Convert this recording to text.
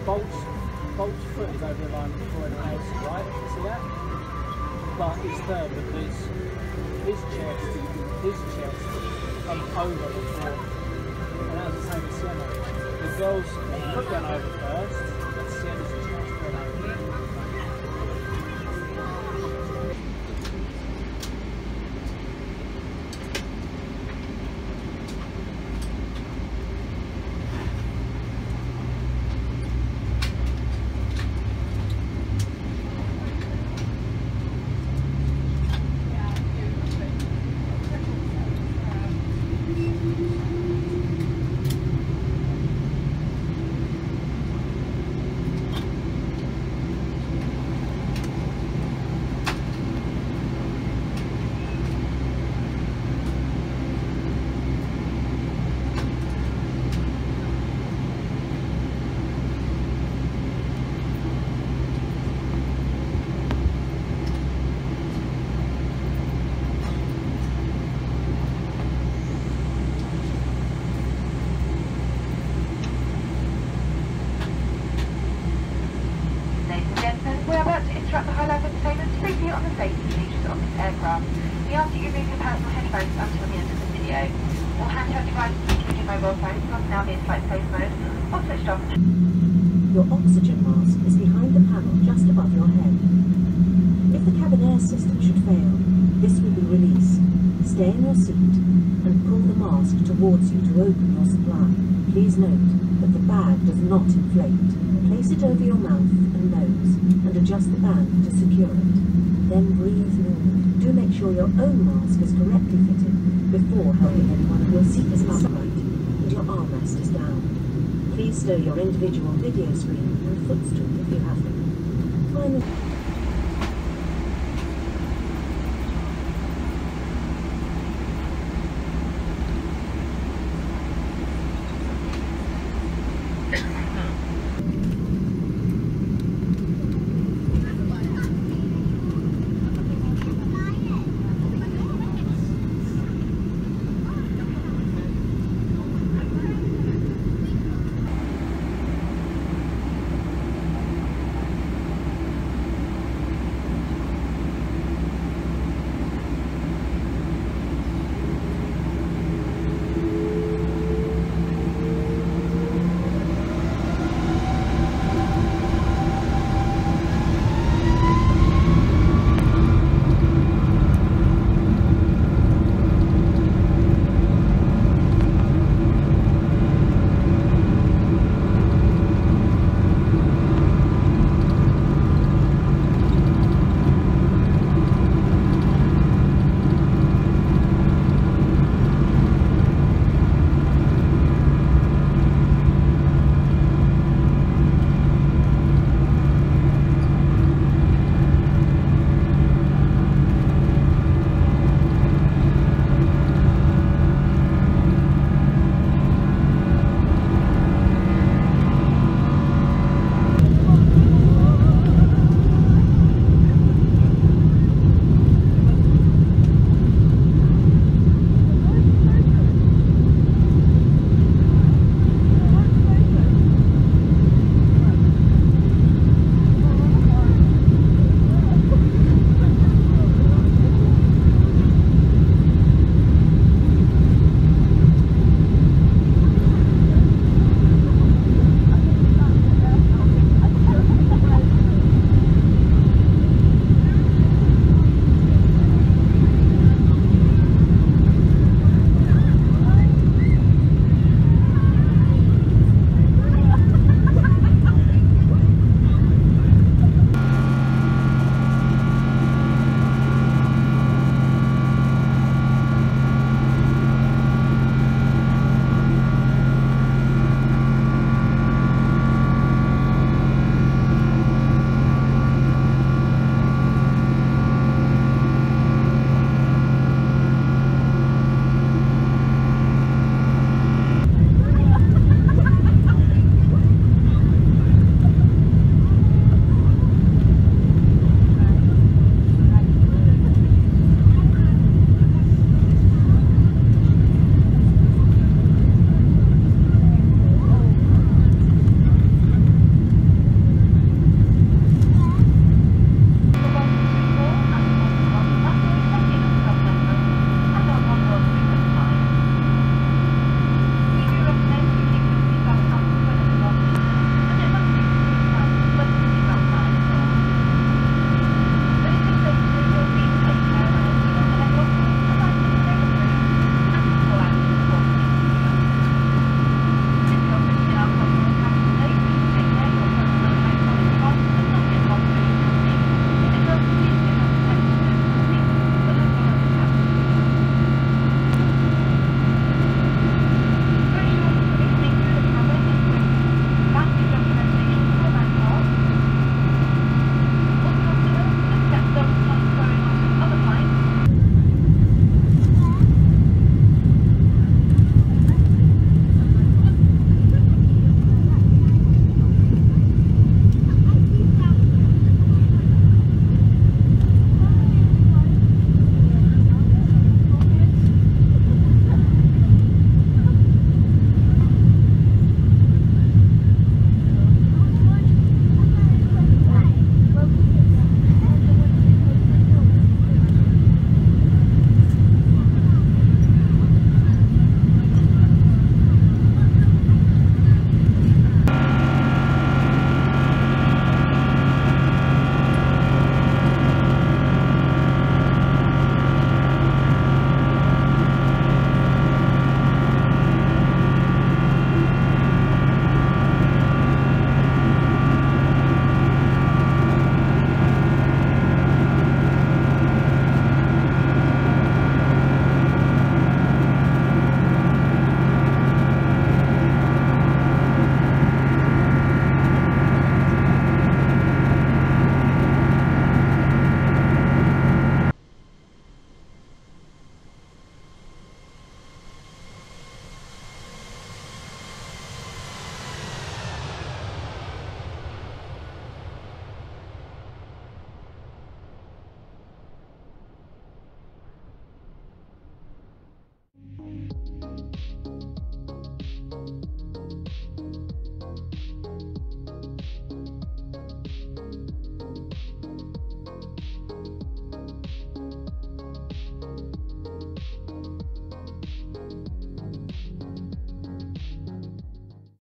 Bolt's foot is over the line before anyone else, right? See that? But it's there because his chest comes over before, and that was the same as Sienna. The girl's foot went over first, and Sienna's chest went over. We're about to interrupt the high-level entertainment briefly on the safety features of this aircraft. We ask that you remove your personal headphones until the end of the video. All handheld devices, including mobile phones, must now be in flight safe mode or switched off. Your oxygen mask is behind the panel just above your head. If the cabin air system should fail, this will be released. Stay in your seat and pull the mask towards you to open your supply. Please note that the bag does not inflate. Place it over your mouth and nose and adjust the band to secure it. Then breathe normally. Do make sure your own mask is correctly fitted before helping anyone of your seat is upright and your armrest is down. Please stow your individual video screen and footstool if you have them. Finally,